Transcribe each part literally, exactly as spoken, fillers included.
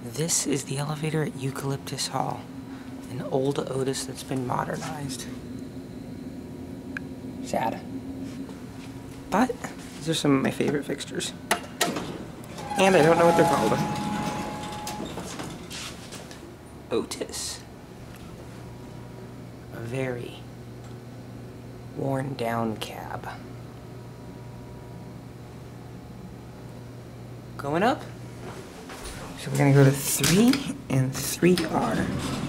This is the elevator at Eucalyptus Hall, an old Otis that's been modernized. Sad. But these are some of my favorite fixtures. And I don't know what they're called. Otis. A very worn down cab. Going up. So we're gonna go to three and three R.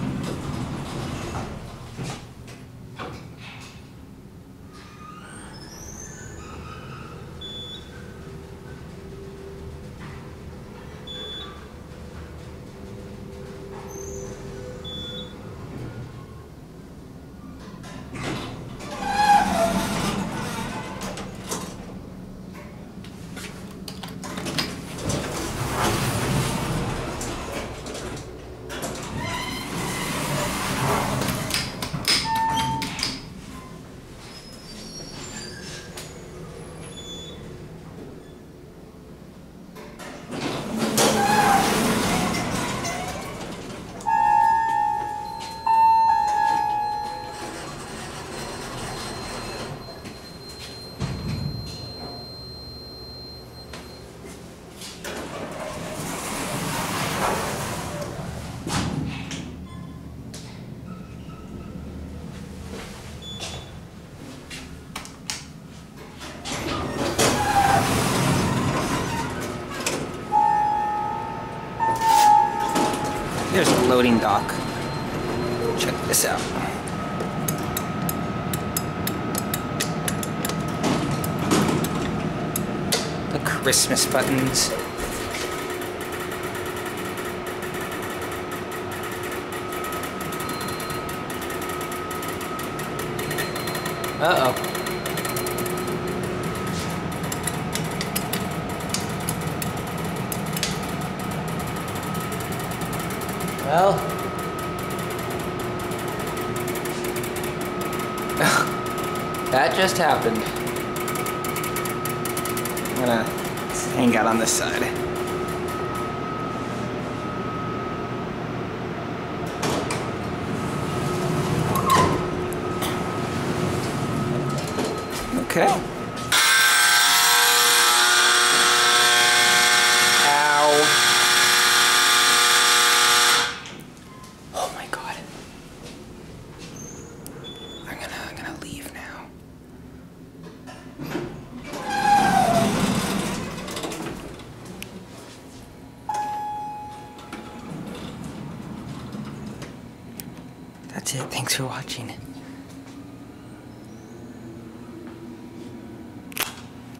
There's a loading dock. Check this out. The Christmas buttons. Uh-oh. Well, that just happened. I'm gonna hang out on this side. Okay. That's it. Thanks for watching.